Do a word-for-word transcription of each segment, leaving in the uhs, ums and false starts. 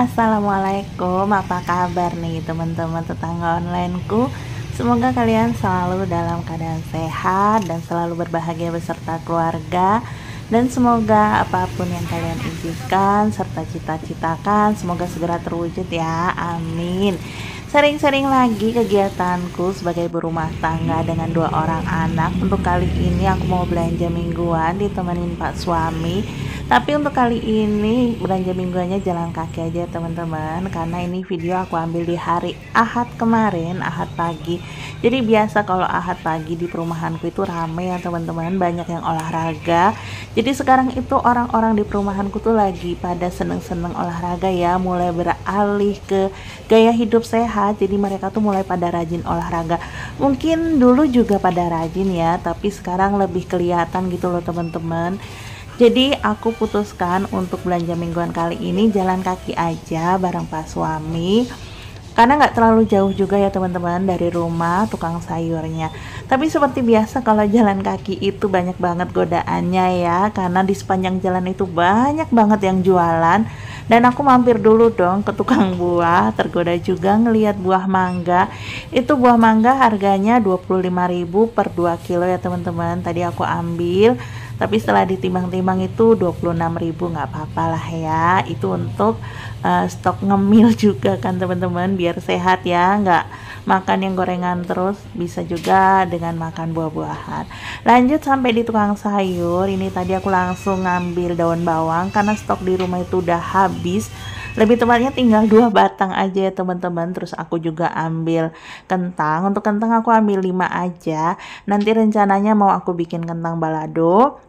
Assalamualaikum, apa kabar nih teman-teman tetangga onlineku? Semoga kalian selalu dalam keadaan sehat dan selalu berbahagia beserta keluarga. Dan semoga apapun yang kalian impikan serta cita-citakan semoga segera terwujud ya, amin. Sering-sering lagi kegiatanku sebagai berumah tangga dengan dua orang anak. Untuk kali ini aku mau belanja mingguan ditemenin Pak suami. Tapi untuk kali ini belanja mingguannya jalan kaki aja teman-teman, karena ini video aku ambil di hari Ahad kemarin, Ahad pagi. Jadi biasa kalau Ahad pagi di perumahanku itu rame ya teman-teman, banyak yang olahraga. Jadi sekarang itu orang-orang di perumahanku tuh lagi pada seneng-seneng olahraga ya, mulai beralih ke gaya hidup sehat. Jadi mereka tuh mulai pada rajin olahraga. Mungkin dulu juga pada rajin ya, tapi sekarang lebih kelihatan gitu loh teman-teman. Jadi aku putuskan untuk belanja mingguan kali ini jalan kaki aja bareng Pak suami, karena nggak terlalu jauh juga ya teman-teman dari rumah tukang sayurnya. Tapi seperti biasa kalau jalan kaki itu banyak banget godaannya ya, karena di sepanjang jalan itu banyak banget yang jualan. Dan aku mampir dulu dong ke tukang buah, tergoda juga ngelihat buah mangga. Itu buah mangga harganya dua puluh lima ribu per dua kilo ya teman-teman. Tadi aku ambil, tapi setelah ditimbang-timbang itu dua puluh enam ribu, nggak apa-apa lah ya. Itu untuk uh, stok ngemil juga kan teman-teman, biar sehat ya, nggak makan yang gorengan terus, bisa juga dengan makan buah-buahan. Lanjut sampai di tukang sayur, ini tadi aku langsung ngambil daun bawang karena stok di rumah itu udah habis. Lebih tepatnya tinggal dua batang aja ya teman-teman. Terus aku juga ambil kentang. Untuk kentang aku ambil lima aja. Nanti rencananya mau aku bikin kentang balado.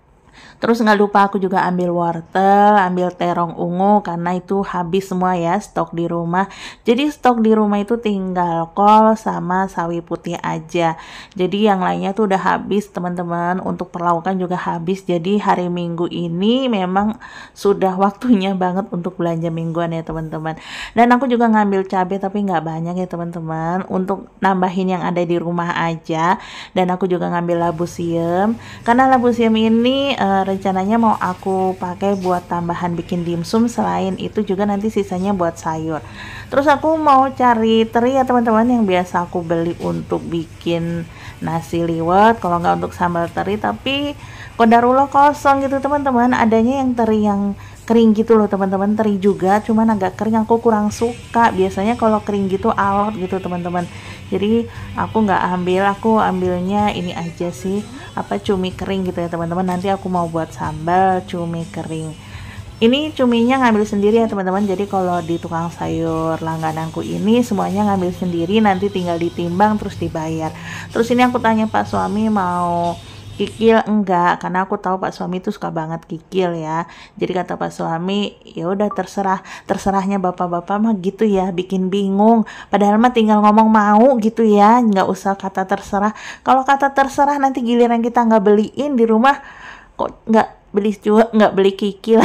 Terus nggak lupa aku juga ambil wortel, ambil terong ungu karena itu habis semua ya stok di rumah. Jadi stok di rumah itu tinggal kol sama sawi putih aja. Jadi yang lainnya tuh udah habis teman-teman. Untuk perlaukan juga habis. Jadi hari Minggu ini memang sudah waktunya banget untuk belanja mingguan ya teman-teman. Dan aku juga ngambil cabai tapi nggak banyak ya teman-teman, untuk nambahin yang ada di rumah aja. Dan aku juga ngambil labu siam karena labu siam ini uh, rencananya mau aku pakai buat tambahan bikin dimsum. Selain itu juga nanti sisanya buat sayur. Terus aku mau cari teri ya teman-teman, yang biasa aku beli untuk bikin nasi liwet, kalau nggak untuk sambal teri. Tapi kodarullah kosong gitu teman-teman, adanya yang teri yang kering gitu loh teman-teman. Teri juga cuman agak kering, aku kurang suka. Biasanya kalau kering gitu alot gitu teman-teman. Jadi aku nggak ambil, aku ambilnya ini aja sih, apa cumi kering gitu ya teman-teman. Nanti aku mau buat sambal cumi kering. Ini cuminya ngambil sendiri ya teman-teman. Jadi kalau di tukang sayur langgananku ini semuanya ngambil sendiri, nanti tinggal ditimbang terus dibayar. Terus ini aku tanya Pak suami mau kikil enggak, karena aku tahu Pak suami itu suka banget kikil ya. Jadi kata Pak suami, ya udah terserah, terserahnya bapak-bapak mah gitu ya, bikin bingung. Padahal mah tinggal ngomong mau gitu ya, nggak usah kata terserah. Kalau kata terserah nanti giliran kita nggak beliin di rumah, kok nggak beli juga, nggak beli kikil.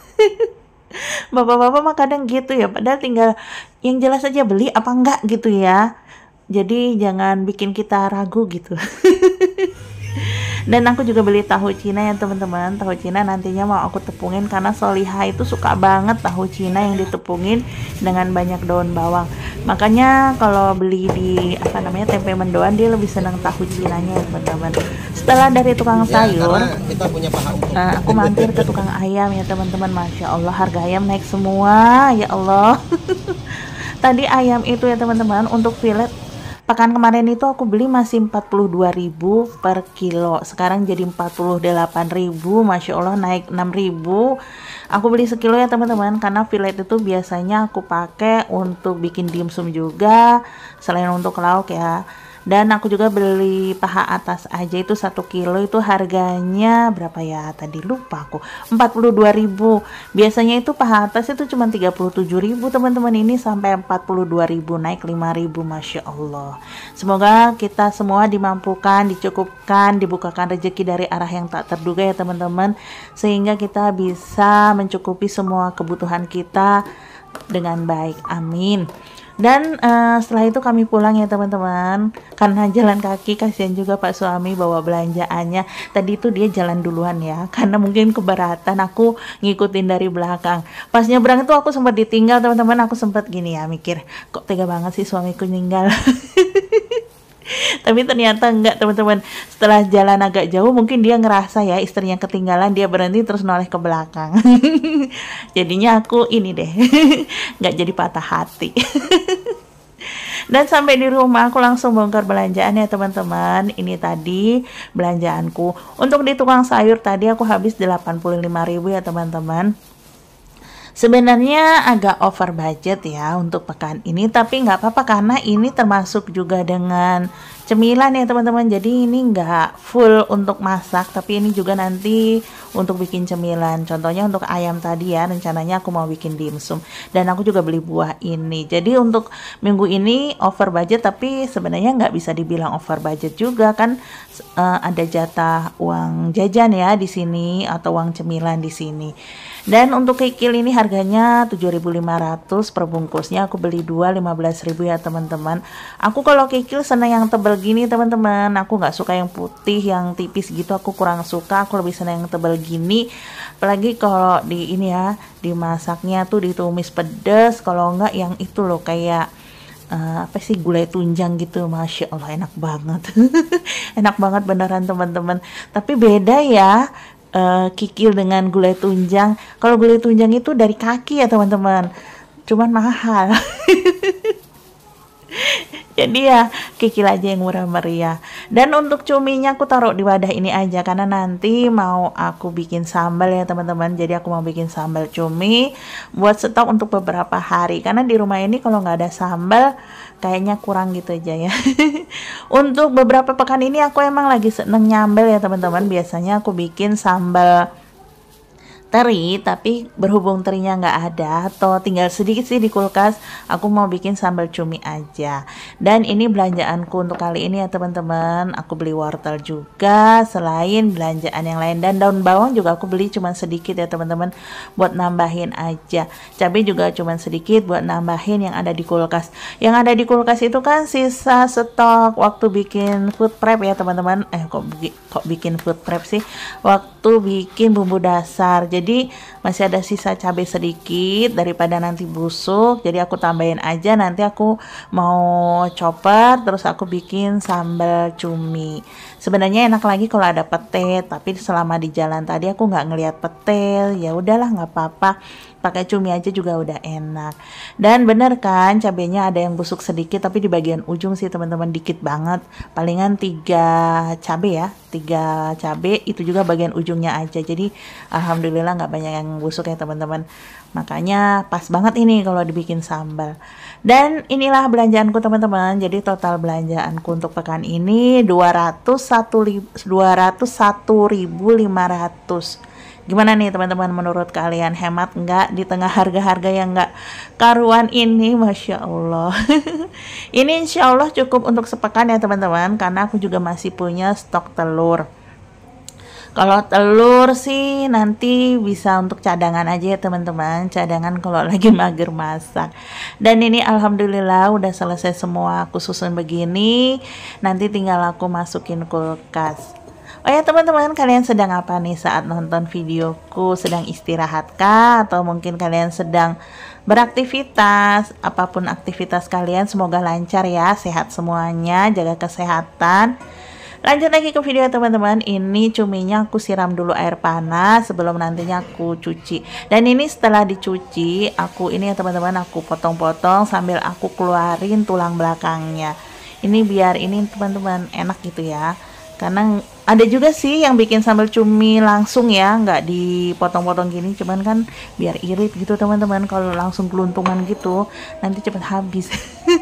Bapak-bapak mah kadang gitu ya, padahal tinggal yang jelas aja beli apa enggak gitu ya. Jadi jangan bikin kita ragu gitu. Dan aku juga beli tahu Cina ya teman-teman. Tahu Cina nantinya mau aku tepungin karena Soliha itu suka banget tahu Cina yang ditepungin dengan banyak daun bawang. Makanya kalau beli di apa namanya tempe mendoan, dia lebih senang tahu Cinanya ya teman-teman. Setelah dari tukang Ya, sayur, kita punya paha umum. nah, aku mampir ke tukang ayam ya teman-teman. Masya Allah harga ayam naik semua ya Allah. Tadi ayam itu ya teman-teman untuk fillet pekan kemarin itu aku beli masih empat puluh dua ribu per kilo. Sekarang jadi empat puluh delapan ribu. Masya Allah naik enam ribu. Aku beli sekilo ya teman-teman, karena fillet itu biasanya aku pakai untuk bikin dimsum juga, selain untuk lauk ya. Dan aku juga beli paha atas aja itu satu kilo, itu harganya berapa ya tadi lupa aku, empat puluh dua ribu. Biasanya itu paha atas itu cuma tiga puluh tujuh ribu teman-teman, ini sampai empat puluh dua ribu, naik lima ribu. Masya Allah. Semoga kita semua dimampukan, dicukupkan, dibukakan rezeki dari arah yang tak terduga ya teman-teman, sehingga kita bisa mencukupi semua kebutuhan kita dengan baik, amin. Dan uh, setelah itu kami pulang ya teman-teman, karena jalan kaki, kasihan juga Pak suami bawa belanjaannya. Tadi itu dia jalan duluan ya, karena mungkin keberatan aku ngikutin dari belakang. Pas nyebrang itu aku sempat ditinggal teman-teman, aku sempat gini ya mikir, kok tega banget sih suamiku ninggal. Tapi ternyata enggak teman-teman, setelah jalan agak jauh mungkin dia ngerasa ya istrinya ketinggalan, dia berhenti terus noleh ke belakang. Jadinya aku ini deh nggak jadi patah hati. Dan sampai di rumah aku langsung bongkar belanjaan ya teman-teman. Ini tadi belanjaanku untuk di tukang sayur, tadi aku habis delapan puluh lima ribu ya teman-teman. Sebenarnya agak over budget ya untuk pekan ini, tapi nggak apa-apa karena ini termasuk juga dengan cemilan ya teman-teman. Jadi ini nggak full untuk masak, tapi ini juga nanti untuk bikin cemilan. Contohnya untuk ayam tadi ya, rencananya aku mau bikin dimsum. Dan aku juga beli buah ini. Jadi untuk minggu ini over budget, tapi sebenarnya nggak bisa dibilang over budget juga kan. Uh, ada jatah uang jajan ya di sini atau uang cemilan di sini. Dan untuk kikil ini harganya tujuh ribu lima ratus per bungkusnya, aku beli dua lima belas ribu ya teman-teman. Aku kalau kikil senang yang tebal gini teman-teman, aku nggak suka yang putih yang tipis gitu, aku kurang suka, aku lebih senang yang tebal gini. Apalagi kalau di ini ya, dimasaknya tuh ditumis pedas, kalau enggak yang itu loh kayak Uh, apa sih, gulai tunjang gitu. Masya Allah enak banget. Enak banget beneran teman-teman. Tapi beda ya uh, kikil dengan gulai tunjang. Kalau gulai tunjang itu dari kaki ya teman-teman, cuman mahal. Jadi ya kikil aja yang murah meriah. Dan untuk cuminya aku taruh di wadah ini aja karena nanti mau aku bikin sambal ya teman-teman. Jadi aku mau bikin sambal cumi buat stok untuk beberapa hari, karena di rumah ini kalau nggak ada sambal kayaknya kurang gitu aja ya. Untuk beberapa pekan ini aku emang lagi seneng nyambel ya teman-teman. Biasanya aku bikin sambal teri, tapi berhubung terinya nggak ada atau tinggal sedikit sih di kulkas, aku mau bikin sambal cumi aja. Dan ini belanjaanku untuk kali ini ya teman-teman. Aku beli wortel juga selain belanjaan yang lain, dan daun bawang juga aku beli cuman sedikit ya teman-teman, buat nambahin aja. Cabai juga cuman sedikit buat nambahin yang ada di kulkas. Yang ada di kulkas itu kan sisa stok waktu bikin food prep ya teman-teman. Eh kok kok bikin food prep sih? Waktu bikin bumbu dasar. Jadi Jadi masih ada sisa cabai sedikit daripada nanti busuk. Jadi aku tambahin aja, nanti aku mau chopper terus aku bikin sambal cumi. Sebenarnya enak lagi kalau ada pete, tapi selama di jalan tadi aku nggak ngelihat pete. Ya udahlah nggak apa-apa, pakai cumi aja juga udah enak. Dan bener kan cabenya ada yang busuk sedikit, tapi di bagian ujung sih teman-teman dikit banget. Palingan tiga cabai ya, tiga cabai itu juga bagian ujungnya aja. Jadi alhamdulillah nggak banyak yang busuk ya teman-teman. Makanya pas banget ini kalau dibikin sambal. Dan inilah belanjaanku teman-teman. Jadi total belanjaanku untuk pekan ini dua ratus satu ribu lima ratus. Gimana nih teman-teman, menurut kalian hemat nggak di tengah harga-harga yang nggak karuan ini? Masya Allah. Ini insya Allah cukup untuk sepekan ya teman-teman, karena aku juga masih punya stok telur. Kalau telur sih nanti bisa untuk cadangan aja ya teman-teman, cadangan kalau lagi mager masak. Dan ini alhamdulillah udah selesai semua, aku susun begini, nanti tinggal aku masukin kulkas. Oh ya teman-teman, kalian sedang apa nih saat nonton videoku? Sedang istirahat kah? Atau mungkin kalian sedang beraktivitas? Apapun aktivitas kalian, semoga lancar ya, sehat semuanya, jaga kesehatan. Lanjut lagi ke video teman-teman. Ini cuminya aku siram dulu air panas sebelum nantinya aku cuci. Dan ini setelah dicuci, aku ini ya teman-teman, aku potong-potong sambil aku keluarin tulang belakangnya. Ini biar ini teman-teman enak gitu ya. Karena ada juga sih yang bikin sambal cumi langsung ya, nggak dipotong-potong gini, cuman kan biar irit gitu teman-teman. Kalau langsung keluntungan gitu nanti cepet habis.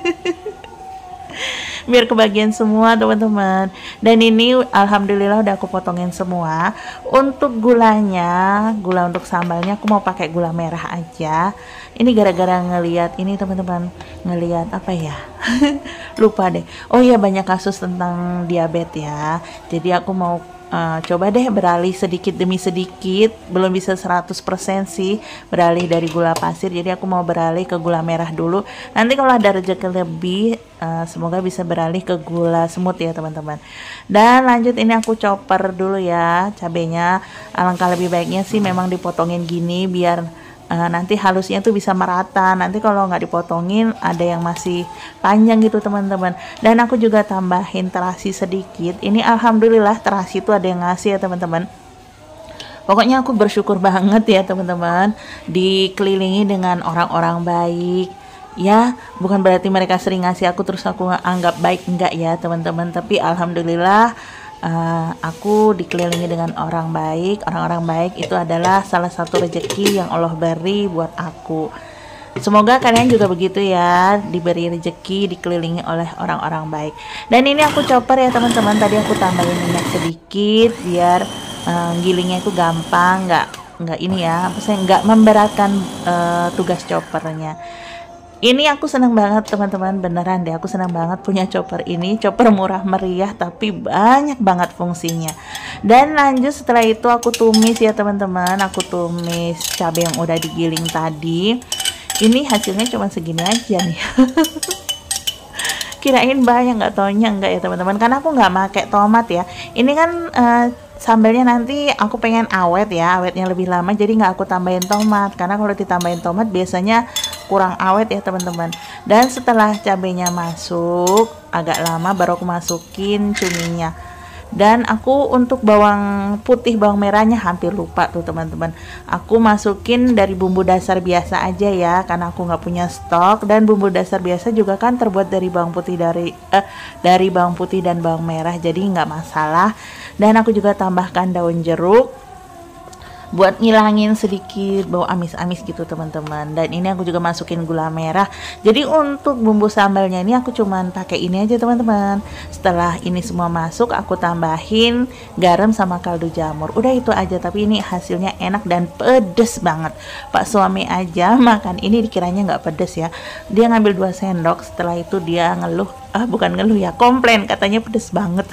Biar kebagian semua teman-teman. Dan ini alhamdulillah udah aku potongin semua. Untuk gulanya, gula untuk sambalnya aku mau pakai gula merah aja. Ini gara-gara ngeliat ini teman-teman, ngeliat apa ya, lupa deh. Oh iya, banyak kasus tentang diabetes ya, jadi aku mau Uh, coba deh beralih sedikit demi sedikit, belum bisa seratus persen sih beralih dari gula pasir, jadi aku mau beralih ke gula merah dulu. Nanti kalau ada rezeki lebih, uh, semoga bisa beralih ke gula semut ya teman-teman. Dan lanjut, ini aku chopper dulu ya cabenya. Alangkah lebih baiknya sih memang dipotongin gini biar Uh, nanti halusnya tuh bisa merata. Nanti kalau nggak dipotongin ada yang masih panjang gitu teman-teman. Dan aku juga tambahin terasi sedikit. Ini alhamdulillah terasi itu ada yang ngasih ya teman-teman. Pokoknya aku bersyukur banget ya teman-teman, dikelilingi dengan orang-orang baik. Ya, bukan berarti mereka sering ngasih aku terus aku anggap baik, enggak ya teman-teman. Tapi alhamdulillah Uh, aku dikelilingi dengan orang baik. Orang-orang baik itu adalah salah satu rezeki yang Allah beri buat aku. Semoga kalian juga begitu ya, diberi rezeki, dikelilingi oleh orang-orang baik. Dan ini aku chopper ya teman-teman. Tadi aku tambahin minyak sedikit biar uh, gilingnya itu gampang, nggak nggak ini ya, maksudnya nggak memberatkan uh, tugas choppernya. Ini aku senang banget teman-teman, beneran deh aku senang banget punya chopper ini. Chopper murah meriah tapi banyak banget fungsinya. Dan lanjut setelah itu aku tumis ya teman-teman. Aku tumis cabai yang udah digiling tadi. Ini hasilnya cuma segini aja nih. Kirain banyak, nggak taunya enggak ya teman-teman, karena aku nggak pakai tomat ya. Ini kan uh, sambelnya nanti aku pengen awet ya, awetnya lebih lama, jadi nggak aku tambahin tomat, karena kalau ditambahin tomat biasanya kurang awet ya teman-teman. Dan setelah cabenya masuk agak lama baru aku masukin cuminya. Dan aku untuk bawang putih, bawang merahnya hampir lupa tuh teman-teman. Aku masukin dari bumbu dasar biasa aja ya, karena aku nggak punya stok. Dan bumbu dasar biasa juga kan terbuat dari bawang putih dari eh, dari bawang putih dan bawang merah, jadi nggak masalah. Dan aku juga tambahkan daun jeruk buat ngilangin sedikit bau amis-amis gitu teman-teman. Dan ini aku juga masukin gula merah. Jadi untuk bumbu sambalnya ini aku cuman pakai ini aja teman-teman. Setelah ini semua masuk, aku tambahin garam sama kaldu jamur. Udah itu aja, tapi ini hasilnya enak dan pedes banget. Pak suami aja makan ini dikiranya nggak pedes ya. Dia ngambil dua sendok, setelah itu dia ngeluh, ah bukan ngeluh ya, komplain, katanya pedes banget.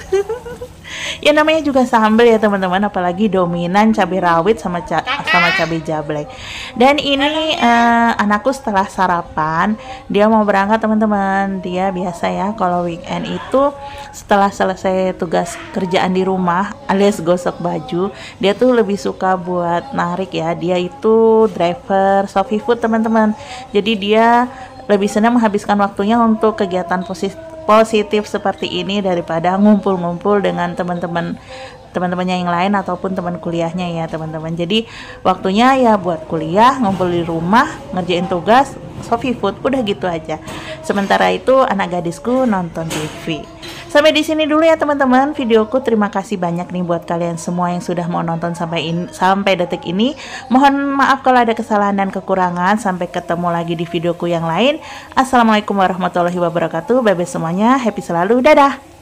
Ya namanya juga sambal ya teman-teman, apalagi dominan cabai rawit sama ca sama cabai jablay. Dan ini uh, anakku setelah sarapan dia mau berangkat teman-teman. Dia biasa ya kalau weekend itu setelah selesai tugas kerjaan di rumah alias gosok baju, dia tuh lebih suka buat narik ya. Dia itu driver Shopee Food teman-teman. Jadi dia lebih senang menghabiskan waktunya untuk kegiatan positif positif seperti ini daripada ngumpul-ngumpul dengan teman-teman teman-temannya yang lain ataupun teman kuliahnya ya teman-teman. Jadi waktunya ya buat kuliah, ngumpul di rumah, ngerjain tugas, Shopee Food, udah gitu aja. Sementara itu anak gadisku nonton T V. Sampai di sini dulu ya teman-teman videoku. Terima kasih banyak nih buat kalian semua yang sudah mau nonton sampai in, sampai detik ini. Mohon maaf kalau ada kesalahan dan kekurangan. Sampai ketemu lagi di videoku yang lain. Assalamualaikum warahmatullahi wabarakatuh. Bye bye semuanya. Happy selalu. Dadah.